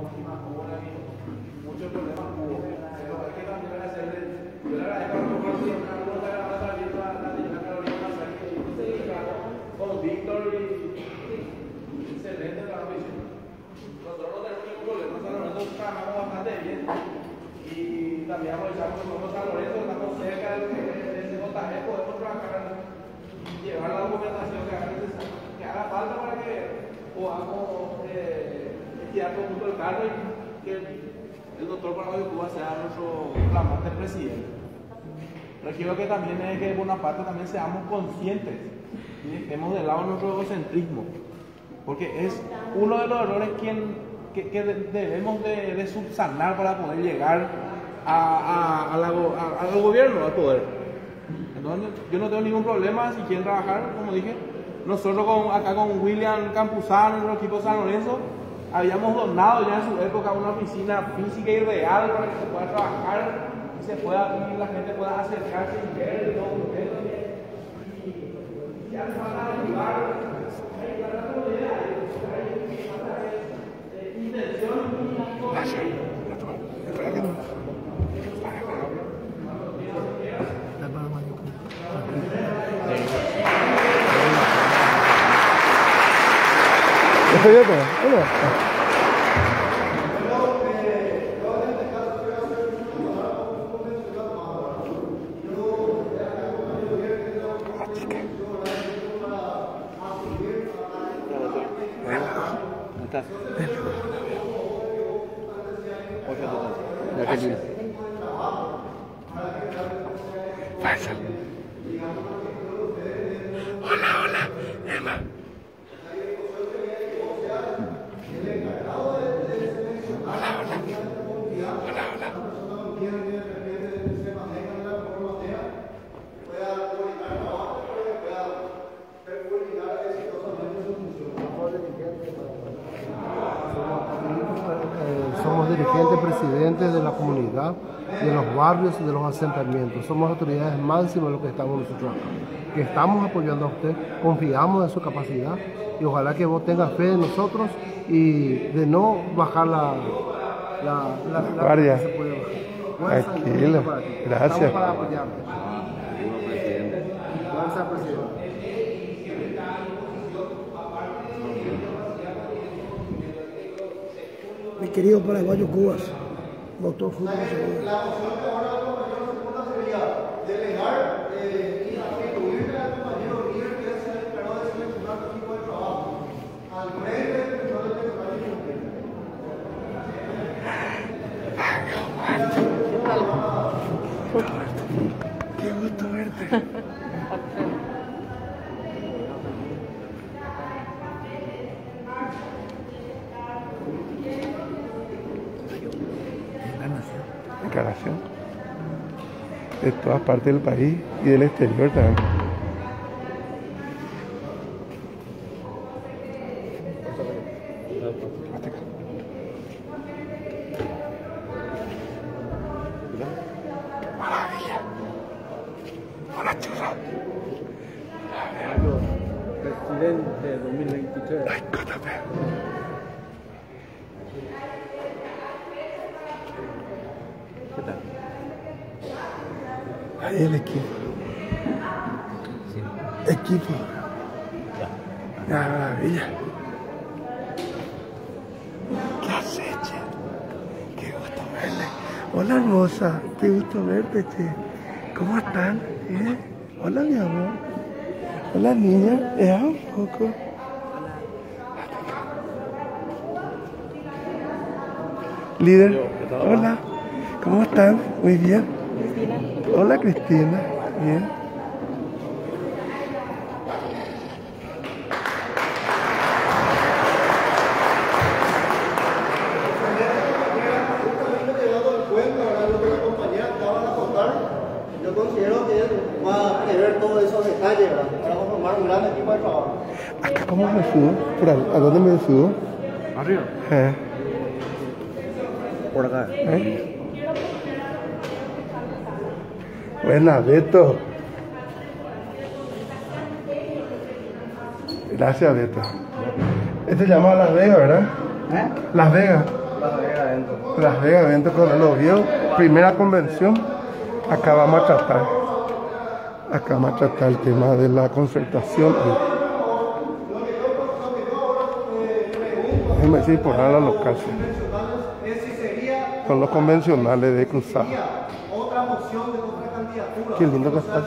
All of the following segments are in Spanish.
últimas horas y muchos problemas hubo. Pero hay que también agradecerle. Yo le agradezco a los compañeros de la ruta de la Carolina Masaje con Víctor y excelente trabajo. Nosotros no tenemos ningún problema, nosotros trabajamos bastante bien. Y también aprovechamos que somos San Lorenzo, estamos cerca de lo que es el CJE, podemos trabajar y llevar la documentación que haga falta para que podamos estirar conjunto el carro y que el doctor Parado Cuba sea nuestro flamante presidente. Pero quiero que también es que por una parte también seamos conscientes y dejemos de lado nuestro egocentrismo, porque es uno de los errores que debemos de subsanar para poder llegar al gobierno, al poder. Entonces, yo no tengo ningún problema si quieren trabajar, como dije. Nosotros acá con William Campuzano, nuestro equipo de San Lorenzo, habíamos donado ya en su época una oficina física y real para que se pueda trabajar y la gente pueda acercarse y ver los documentos. Y ya les van a ayudar. Hay intención ¿Estoy yo todo? Hola. Hola, hola, Emma. Somos dirigentes, presidentes de la comunidad, de los barrios y de los asentamientos. Somos autoridades máximas de lo que estamos nosotros acá. Que estamos apoyando a usted, confiamos en su capacidad y ojalá que vos tengas fe en nosotros y de no bajar la guardia. Tranquilo, gracias. Estamos para apoyarte. Gracias, presidente. Mi querido paraguayo Cubas, doctor Julio Segura. La moción que ahora la compañera segunda sería delegar y atribuirle al compañero River que se encargó de seleccionar su equipo de trabajo al frente del personal del personal y qué gusto verte. Encarnación de todas partes del país y del exterior también. Maravilla. Hola, churra. Presidente 2023. Ay, cótate. ¿Qué tal? Ahí el equipo. Sí. Equipo. Ya, maravilla. ¿Qué has hecho? Qué gusto verle. Hola, hermosa. Qué gusto verte, che. ¿Cómo están? Hola, mi amor. Hola, niña. Un poco. Líder. Hola. ¿Cómo están? Muy bien. Cristina. Hola, Cristina. Bien. Yo considero que él va a querer todos esos detalles, ¿verdad? Para formar un gran equipo de trabajo. ¿Acá cómo me subo? ¿Por ahí? ¿A dónde me subo? Arriba. Por acá. Buena, Beto. Gracias, Beto. Este se llama Las Vegas, ¿verdad? Las Vegas. Las Vegas Evento con los viejos. Primera convención. Acá vamos a tratar el tema de la concertación. Déjenme decir por ahora local. Son los convencionales de Cruzada. Qué lindo que está.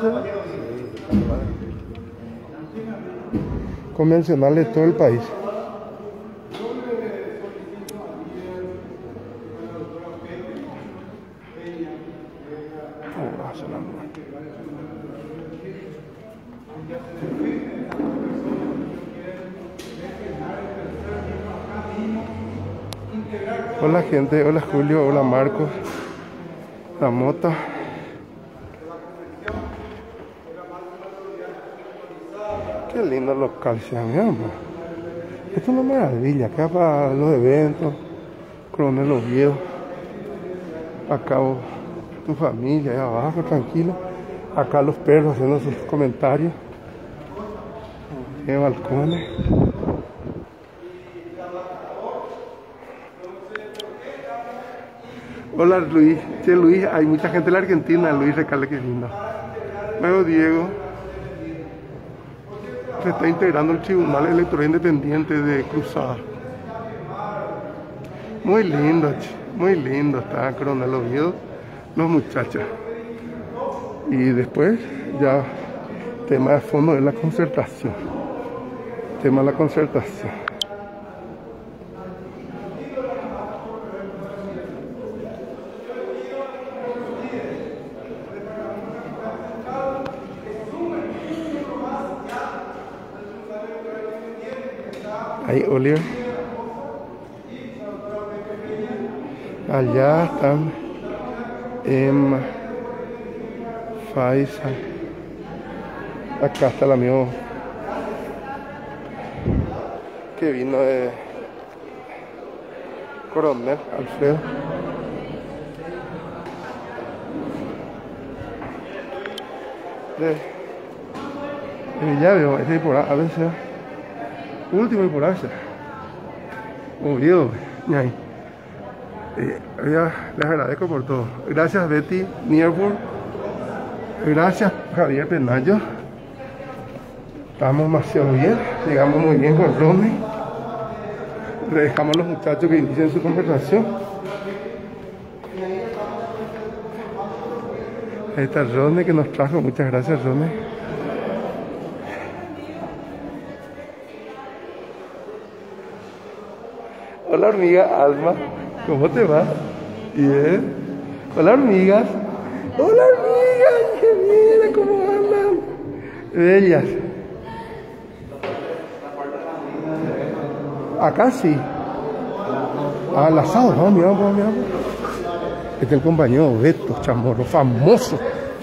Convencionales de todo el país. Hola gente, hola Julio, hola Marcos, la Mota. Qué lindo local se llama. Esto es una maravilla, acá para los eventos, Coronel Oviedo. Acá tu familia, ahí abajo, tranquilo. Acá los perros haciendo sus comentarios. En balcones. Hola Luis, sí, Luis, hay mucha gente en la Argentina, Luis Recalde, que lindo. Luego Diego se está integrando el Tribunal Electoral Independiente de Cruzada. Muy lindo está Coronel Oviedo, los muchachos. Y después ya tema de fondo es la concertación. Tema de la concertación. Ahí Oliver. Allá están Emma, Faisal. Acá está el amigo que vino de Coronel Alfredo. De Villavio, ese por a veces. Último y por ahí. Oviedo, ñay. Les agradezco por todo. Gracias Betty Nierburg. Gracias Javier Penayo. Estamos demasiado bien. Llegamos muy bien con Ronnie. Le dejamos a los muchachos que inicien su conversación. Ahí está Ronnie que nos trajo. Muchas gracias Ronnie. Hola hormiga Alma, ¿cómo te va? Bien. Hola hormigas. Hola hormigas, mira cómo andan. Bellas. Acá sí. Al asado, vamos, mira. Este es el compañero Beto Chamorro, famoso.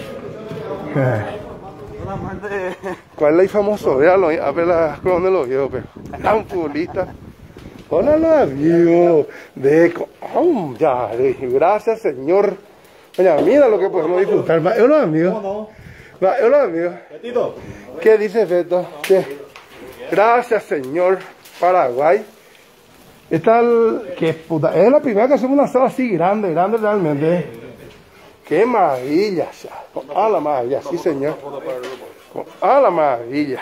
¿Cuál es el famoso? Véalo, a ver la Coronel Oviedo, pero. Un futbolista. Hola los amigos de... Oh, ya, gracias señor. Oye, mira lo que podemos disfrutar. Hola amigos. Hola amigos. ¿Qué dice Beto? ¿Qué? Gracias señor Paraguay. Esta es la primera que hacemos una sala así grande realmente. Qué maravilla. A la maravilla, sí señor. A la maravilla.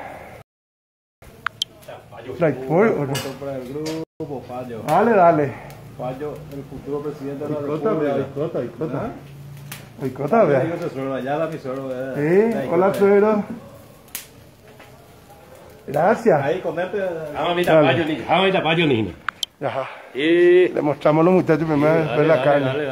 Dale. Fallo, el futuro presidente de la República. Boicota, vea. Hola, suegro. Gracias. Ahí, comerte. Ajá. Le mostramos a los muchachos primero ver la carne.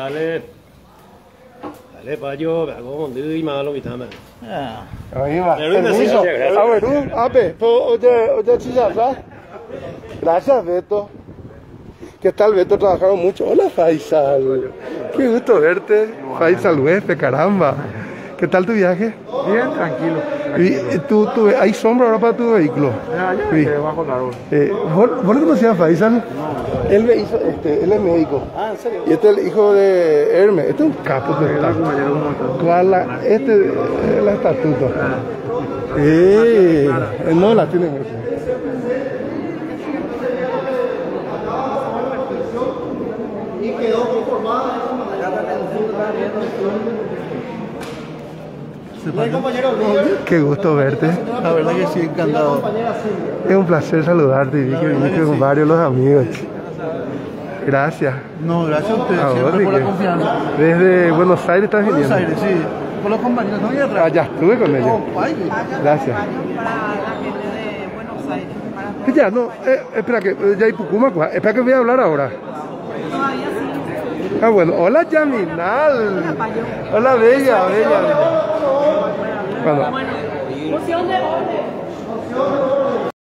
Dale, payo, hago un día y malo mi tama. Ahí va. Permiso. A ver, ape, oye, chichafra. Gracias, Beto. ¿Qué tal, Beto? Trabajaron mucho. Hola, Faisal. Qué gusto verte. Faisal Huespe, caramba. ¿Qué tal tu viaje? Bien, tranquilo. ¿Y hay sombra ahora para tu vehículo? Sí. Bajo el árbol. ¿Vos lo conocías a Faisal? No. Él es médico. Ah, ¿en serio? Y este es el hijo de Hermes. Este es un capo. Este es el estatuto. No la tiene mucho. Qué gusto verte. La verdad que sí, encantado. Es un placer saludarte y vi que viniste con varios los amigos. Gracias. No, gracias a ustedes A vos, siempre por la Ricky. confianza. Desde Buenos Aires estás Buenos viniendo. Aires, sí. Por los compañeros, no voy atrás. Ah, ya estuve con ellos. Oh, ay, Gracias. Para la gente de Buenos Aires. Para Que ya, no, espera que ya hay Pucuma, pues. Espera que voy a hablar ahora. todavía sí. Ah, bueno, hola Yaminal. Hola Bella, Bella. Bueno, Bueno, moción de orden.